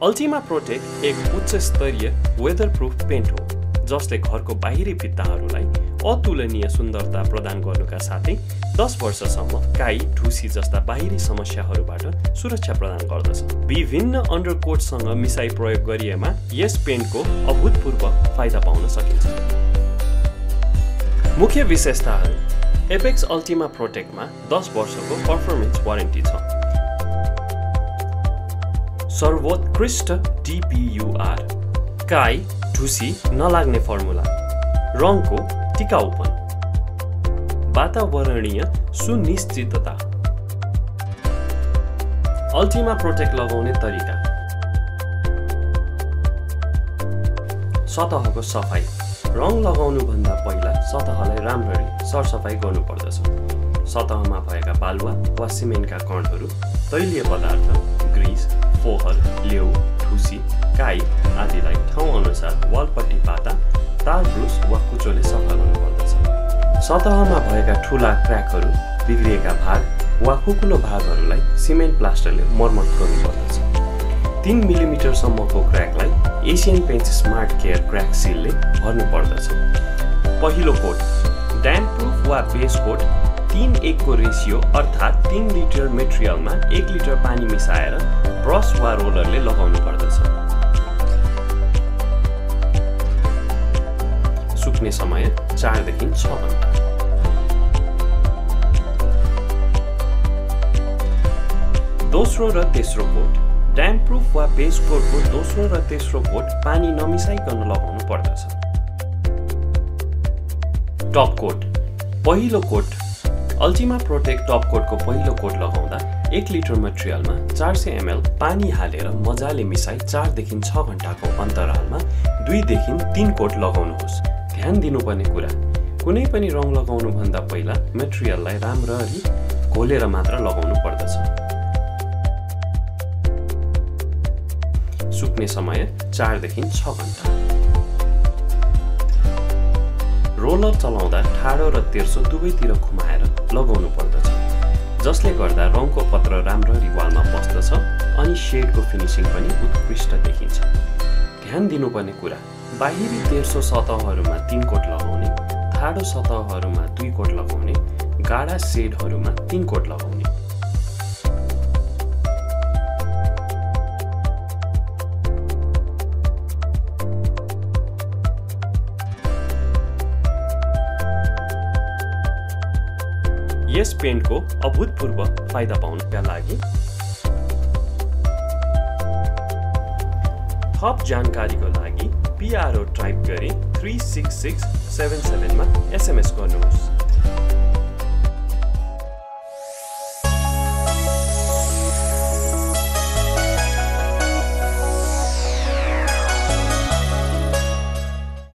Ultima Protek एक उच्च स्तरीय वेदरप्रुफ पेन्ट हो जसले घरको बाहिरी भित्ताहरूलाई अतुलनीय सुन्दरता प्रदान गर्नुका साथै 10 वर्षसम्म काई, ढुसी जस्ता बाहिरी समस्याहरूबाट सुरक्षा प्रदान गर्दछ। विभिन्न अन्डरकोटसँग मिसाई प्रयोग गरिएमा यस पेन्टको अभूतपूर्व फाइदा पाउन सकिन्छ। मुख्य विशेषताहरू: एपेक्स अल्टिमा प्रोटेकमा 10 वर्षको पर्फर्मेन्स वारेन्टी छ। सर्वोत्कृष्ट DPUR, काई, ढुसी नलाग्ने फर्मुला, रङको टिकाउपन, वातावरणीय सुनिश्चितता। अल्टिमा प्रोटेक लगाउने तरिका: सतहको सफाई: रङ लगाउनुभन्दा पहिला सतहलाई राम्ररी सरसफाई गर्नुपर्दछ। सतहमा भएका बालुवा वा सिमेन्टका कणहरू, तैलीय पदार्थ, ग्रिस, फोहर, लेउ, ढुसी, काई आदिलाई ठाउँ अनुसार वालपट्टि पाता, तार ब्रुस वा कुचोले सफा गर्नुपर्दछ। सतहमा भएका ठुला क्र्याकहरू, बिग्रिएका भाग वा खुकुलो भागहरूलाई सिमेन्ट प्लास्टरले मर्मत गर्नुपर्दछ। 3 मिलिमिटर सम्मको क्र्याकलाई Asian paint smart care crack सिलले भर्नुपर्दछ। पहिलो कोट: ड्याम्प प्रुफ वा बेस कोट 3:1 को रेसियो अर्थात् 3 लिटर मेटेरियलमा 1 लिटर पानी मिसाएर ब्रस वा रोलरले लगाउनु पर्दछ। सुक्ने समय 4 देखि 6 घण्टा। दोस्रो र तेस्रो कोट: ड्याम्प प्रुफ वा बेस कोटको दोस्रो र तेस्रो कोट पानी नमिसाइकन लगाउनु पर्दछ। टप कोट: पहिलो कोट: अल्टिमा प्रोटेक टप कोटको पहिलो कोट लगाउँदा 1 लिटर मटेरियलमा 400 ml पानी हालेर मजाले मिसाई 4 देखि 6 घण्टाको अन्तरालमा 2 देखि 3 कोट लगाउनुहोस्। ध्यान दिनुपर्ने कुरा: कुनै पनि रङ लगाउनुभन्दा पहिला मटेरियललाई राम्ररी घोलेर मात्र लगाउनु पर्दछ। सुक्ने समय 4 देखि 6 घण्टा। रोलर चलाउँदा ठाडो र तेर्सो दुवैतिर घुमाएर लगाउनु पर्दछ, जसले गर्दा रङको पत्र राम्ररी वालमा बस्दछ अनि सेडको फिनिसिङ पनि उत्कृष्ट देखिन्छ। ध्यान दिनुपर्ने कुरा: बाहिरी तेर्सो सतहहरूमा 3 कोट लगाउने, ठाडो सतहहरूमा 2 कोट लगाउने, गाढा सेडहरूमा 3 कोट लगाउने। यस पेन्टको अभूतपूर्व फाइदा पाउनका लागि थप जानकारीको लागि PRO टाइप गरी 36677 मा SMS गर्नुहोस्।